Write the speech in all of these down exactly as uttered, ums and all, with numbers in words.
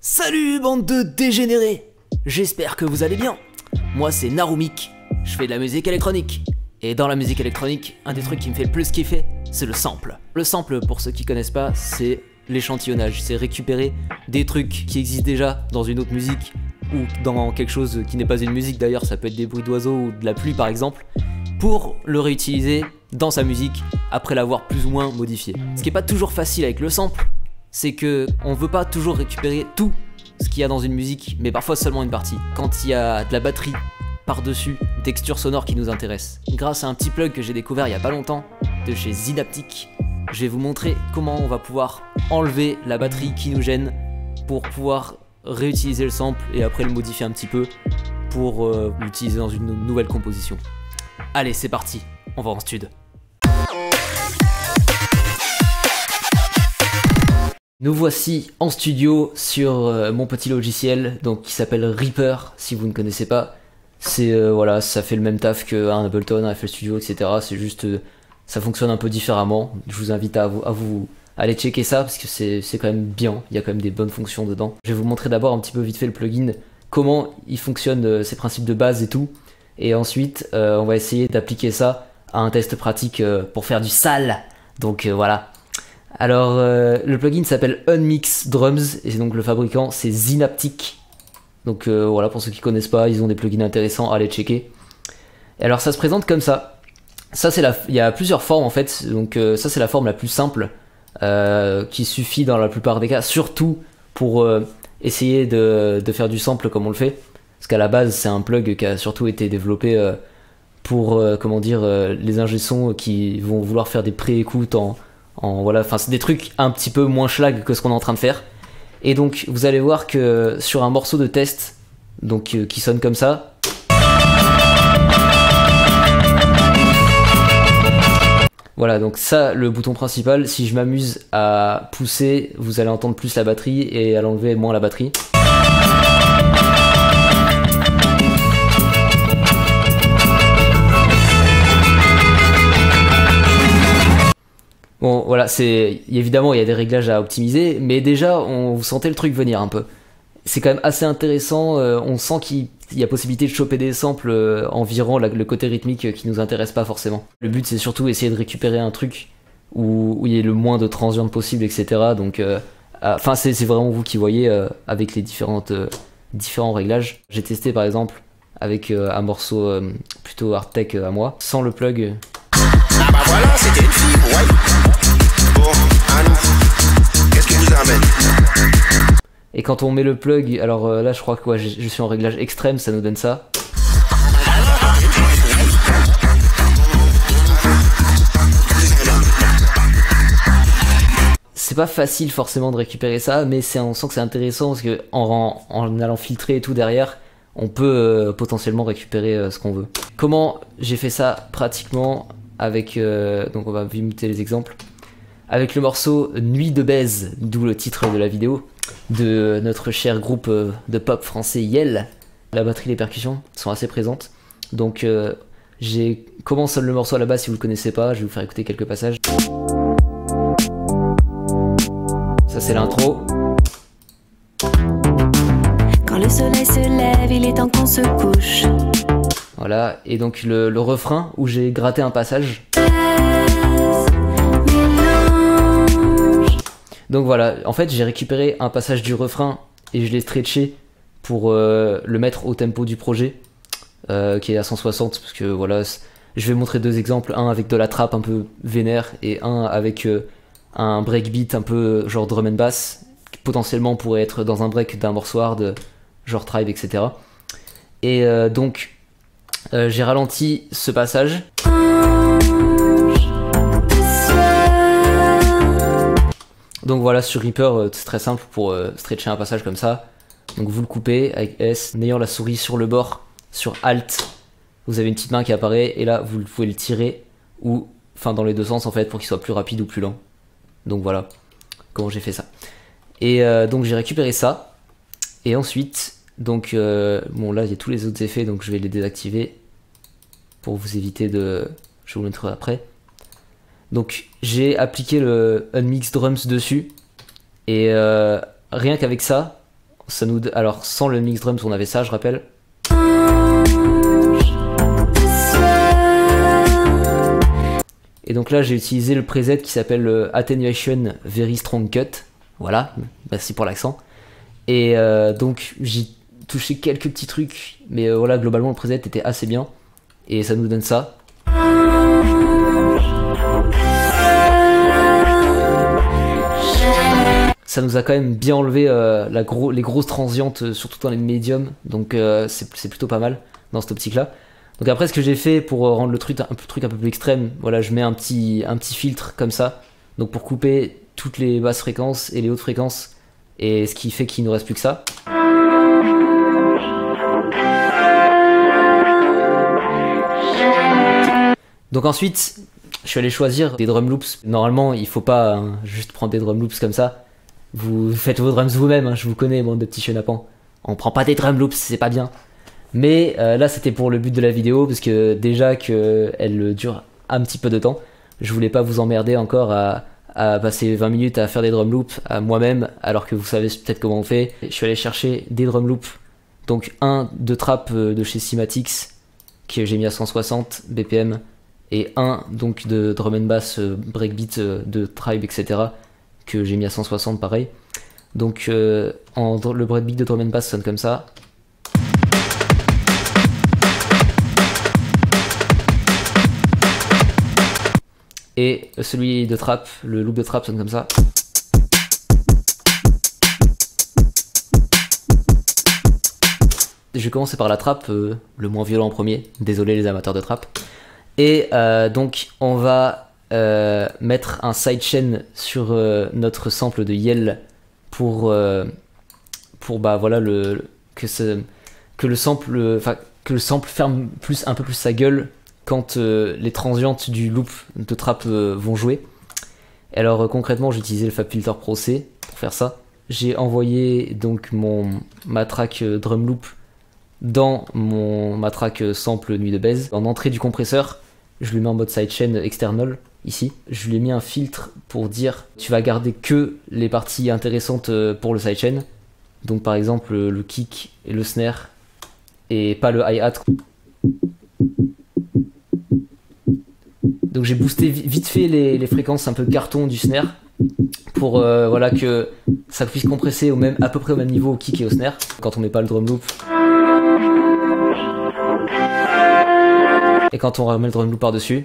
Salut bande de dégénérés. J'espère que vous allez bien. Moi c'est Narumik, je fais de la musique électronique. Et dans la musique électronique, un des trucs qui me fait le plus kiffer, c'est le sample. Le sample, pour ceux qui connaissent pas, c'est l'échantillonnage. C'est récupérer des trucs qui existent déjà dans une autre musique ou dans quelque chose qui n'est pas une musique d'ailleurs, ça peut être des bruits d'oiseaux ou de la pluie par exemple, pour le réutiliser dans sa musique après l'avoir plus ou moins modifié. Ce qui est pas toujours facile avec le sample, c'est que on veut pas toujours récupérer tout ce qu'il y a dans une musique, mais parfois seulement une partie. Quand il y a de la batterie par-dessus, une texture sonore qui nous intéresse. Grâce à un petit plug que j'ai découvert il y a pas longtemps, de chez Zynaptic, je vais vous montrer comment on va pouvoir enlever la batterie qui nous gêne pour pouvoir réutiliser le sample et après le modifier un petit peu pour euh, l'utiliser dans une nouvelle composition. Allez, c'est parti, on va en studio. Nous voici en studio sur euh, mon petit logiciel donc, qui s'appelle Reaper, si vous ne connaissez pas. C'est euh, voilà, ça fait le même taf qu'un Ableton, un F L Studio, et cetera. C'est juste, euh, ça fonctionne un peu différemment. Je vous invite à vous, à vous aller checker ça parce que c'est quand même bien. Il y a quand même des bonnes fonctions dedans. Je vais vous montrer d'abord un petit peu vite fait le plugin, comment il fonctionne, euh, ses principes de base et tout. Et ensuite, euh, on va essayer d'appliquer ça à un test pratique euh, pour faire du sale. Donc euh, voilà. Alors, euh, le plugin s'appelle Unmix Drums et donc le fabricant c'est Zynaptic. Donc euh, voilà, pour ceux qui connaissent pas, ils ont des plugins intéressants à aller checker. Et alors ça se présente comme ça. Ça c'est la, il y a plusieurs formes en fait. Donc euh, ça c'est la forme la plus simple euh, qui suffit dans la plupart des cas, surtout pour euh, essayer de, de faire du sample comme on le fait. Parce qu'à la base c'est un plug qui a surtout été développé euh, pour euh, comment dire euh, les ingé sons qui vont vouloir faire des pré-écoutes en En, voilà, enfin c'est des trucs un petit peu moins schlag que ce qu'on est en train de faire. Et donc vous allez voir que sur un morceau de test donc euh, qui sonne comme ça, voilà, donc ça le bouton principal, si je m'amuse à pousser vous allez entendre plus la batterie et à l'enlever moins la batterie. Bon voilà, c'est évidemment il y a des réglages à optimiser, mais déjà on vous sentez le truc venir un peu. C'est quand même assez intéressant, euh, on sent qu'il y a possibilité de choper des samples euh, environ la, le côté rythmique euh, qui nous intéresse pas forcément. Le but c'est surtout essayer de récupérer un truc où, où il y ait le moins de transients possible, et cetera. Donc, enfin euh, c'est vraiment vous qui voyez euh, avec les différentes euh, différents réglages. J'ai testé par exemple avec euh, un morceau euh, plutôt hard tech euh, à moi, sans le plug. Ah bah voilà, c'était une fibre, ouais. Bon, à nous, qu'est-ce qui vous amène? Et quand on met le plug, alors euh, là je crois que ouais, je, je suis en réglage extrême, ça nous donne ça. C'est pas facile forcément de récupérer ça, mais on sent que c'est intéressant parce que en, en allant filtrer et tout derrière, on peut euh, potentiellement récupérer euh, ce qu'on veut. Comment j'ai fait ça pratiquement avec, euh, donc on va imiter les exemples, avec le morceau Nuit de baise, d'où le titre de la vidéo, de notre cher groupe de pop français Yel. La batterie et les percussions sont assez présentes. Donc euh, j'ai comment sonne le morceau à la base si vous le connaissez pas, je vais vous faire écouter quelques passages. Ça c'est l'intro. Quand le soleil se lève, il est temps qu'on se couche. Voilà, et donc le, le refrain où j'ai gratté un passage. Donc voilà, en fait j'ai récupéré un passage du refrain et je l'ai stretché pour euh, le mettre au tempo du projet, euh, qui est à cent soixante, parce que voilà, je vais montrer deux exemples, un avec de la trappe un peu vénère et un avec euh, un breakbeat un peu genre drum and bass, qui potentiellement pourrait être dans un break d'un morceau hard, genre tribe, et cetera. Et euh, donc euh, j'ai ralenti ce passage. Donc voilà, sur Reaper, c'est très simple pour euh, stretcher un passage comme ça. Donc vous le coupez avec S, en ayant la souris sur le bord, sur Alt, vous avez une petite main qui apparaît et là vous pouvez le tirer, ou enfin dans les deux sens en fait, pour qu'il soit plus rapide ou plus lent. Donc voilà comment j'ai fait ça. Et euh, donc j'ai récupéré ça, et ensuite, donc euh, bon là il y a tous les autres effets, donc je vais les désactiver pour vous éviter de... Je vous le montrerai après. Donc j'ai appliqué le Unmix Drums dessus et euh, rien qu'avec ça, ça nous, alors sans le mix drums on avait ça, je rappelle. Et donc là j'ai utilisé le preset qui s'appelle euh, Attenuation Very Strong Cut. Voilà, merci pour l'accent. Et euh, donc j'ai touché quelques petits trucs, mais euh, voilà, globalement le preset était assez bien. Et ça nous donne ça. Ça nous a quand même bien enlevé euh, la gros, les grosses transientes, euh, surtout dans les médiums, donc euh, c'est plutôt pas mal dans cette optique-là. Donc après, ce que j'ai fait pour euh, rendre le truc un, peu, truc un peu plus extrême, voilà, je mets un petit, un petit filtre comme ça, donc pour couper toutes les basses fréquences et les hautes fréquences, et ce qui fait qu'il ne reste plus que ça. Donc ensuite, je suis allé choisir des drum loops. Normalement, il faut pas hein, juste prendre des drum loops comme ça. Vous faites vos drums vous-même, hein, je vous connais, bande de petits chenapans. On prend pas des drum loops, c'est pas bien. Mais euh, là, c'était pour le but de la vidéo, parce que déjà qu'elle dure un petit peu de temps, je voulais pas vous emmerder encore à, à passer vingt minutes à faire des drum loops à moi-même, alors que vous savez peut-être comment on fait. Je suis allé chercher des drum loops, donc un de trap de chez Cymatics, que j'ai mis à cent soixante B P M, et un donc de drum and bass breakbeat de Tribe, et cetera, que j'ai mis à cent soixante pareil. Donc euh, en, le breakbeat de drum and bass sonne comme ça. Et celui de trap, le loop de trap sonne comme ça. Je vais commencer par la trap, euh, le moins violent en premier. Désolé les amateurs de trap. Et euh, donc on va euh, mettre un sidechain sur euh, notre sample de Yell pour euh, pour bah voilà le que ce, que le sample enfin que le sample ferme plus un peu plus sa gueule quand euh, les transientes du loop de trap euh, vont jouer. Alors euh, concrètement, j'ai utilisé le FabFilter Pro C pour faire ça. J'ai envoyé donc mon ma track euh, drum loop dans mon ma track sample nuit de baise. En entrée du compresseur, je lui mets en mode sidechain external ici. Je lui ai mis un filtre pour dire tu vas garder que les parties intéressantes pour le sidechain. Donc par exemple le kick et le snare et pas le hi-hat. Donc j'ai boosté vite fait les, les fréquences un peu carton du snare pour euh, voilà que ça puisse compresser au même, à peu près au même niveau au kick et au snare quand on met pas le drum loop. Et quand on remet le drum loop par dessus.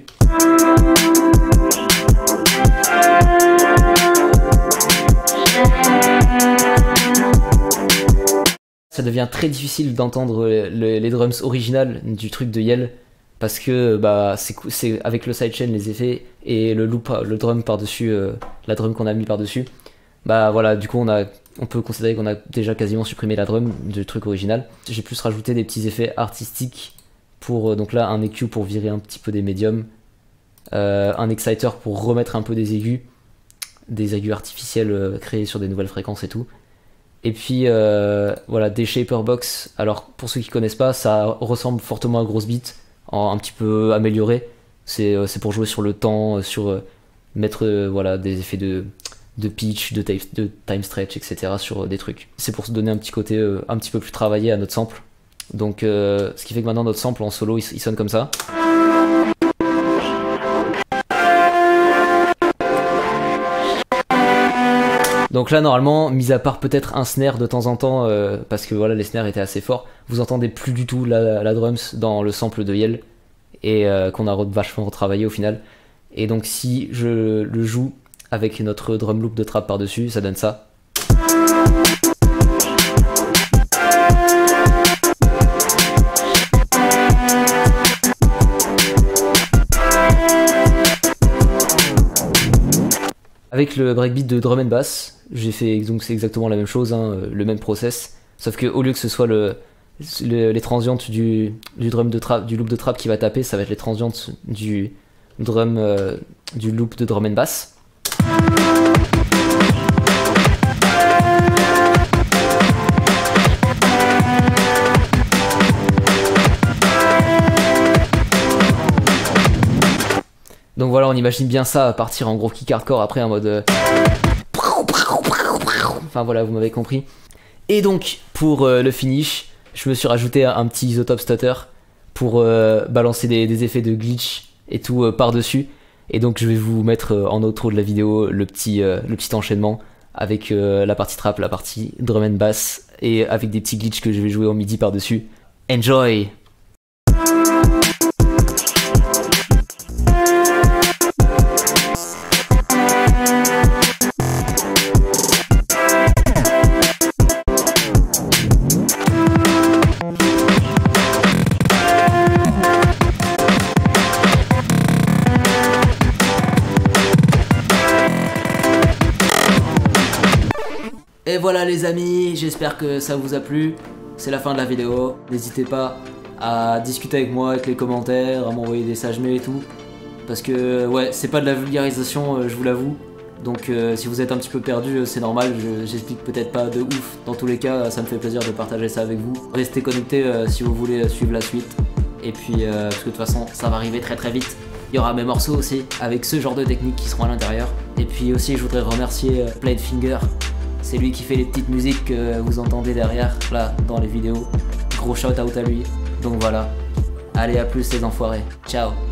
Ça devient très difficile d'entendre les, les drums originales du truc de Yell parce que bah c'est avec le sidechain les effets et le loop, le drum par dessus, euh, la drum qu'on a mis par dessus. Bah voilà, du coup on a, on peut considérer qu'on a déjà quasiment supprimé la drum du truc original. J'ai plus rajouté des petits effets artistiques pour euh, donc là un E Q pour virer un petit peu des médiums, euh, un exciter pour remettre un peu des aigus, des aigus artificiels euh, créés sur des nouvelles fréquences et tout. Et puis euh, voilà, des shaper box. Alors pour ceux qui connaissent pas, ça ressemble fortement à Grosse Beat, en un petit peu amélioré. C'est euh, c'est pour jouer sur le temps, sur euh, mettre euh, voilà des effets de de pitch, de, tape, de time stretch, et cetera sur euh, des trucs. C'est pour se donner un petit côté euh, un petit peu plus travaillé à notre sample. Donc euh, ce qui fait que maintenant notre sample en solo il, il sonne comme ça. Donc là normalement, mis à part peut-être un snare de temps en temps, euh, parce que voilà les snares étaient assez forts, vous entendez plus du tout la, la drums dans le sample de Yell, et euh, qu'on a vachement retravaillé au final. Et donc si je le joue avec notre drum loop de trap par dessus, ça donne ça. Avec le breakbeat de drum and bass, j'ai fait donc c'est exactement la même chose, hein, le même process, sauf que au lieu que ce soit le, le, les transientes du, du drum de trap, du loop de trap qui va taper, ça va être les transientes du drum euh, du loop de drum and bass. Donc voilà, on imagine bien ça partir en gros kick hardcore après en mode... Euh... Enfin voilà, vous m'avez compris. Et donc pour euh, le finish, je me suis rajouté un, un petit isotope stutter pour euh, balancer des, des effets de glitch et tout euh, par dessus. Et donc je vais vous mettre euh, en outro de la vidéo le petit, euh, le petit enchaînement avec euh, la partie trap, la partie drum and bass et avec des petits glitches que je vais jouer en midi par dessus. Enjoy! Et voilà les amis, j'espère que ça vous a plu. C'est la fin de la vidéo. N'hésitez pas à discuter avec moi avec les commentaires, à m'envoyer des messages mails et tout. Parce que ouais, c'est pas de la vulgarisation, euh, je vous l'avoue. Donc euh, si vous êtes un petit peu perdu, euh, c'est normal, je- j'explique peut-être pas de ouf. Dans tous les cas, ça me fait plaisir de partager ça avec vous. Restez connectés euh, si vous voulez euh, suivre la suite. Et puis, euh, parce que de toute façon, ça va arriver très très vite. Il y aura mes morceaux aussi, avec ce genre de techniques qui seront à l'intérieur. Et puis aussi, je voudrais remercier euh, Planefinger. C'est lui qui fait les petites musiques que vous entendez derrière, là, dans les vidéos. Gros shout out à lui. Donc voilà. Allez, à plus les enfoirés. Ciao.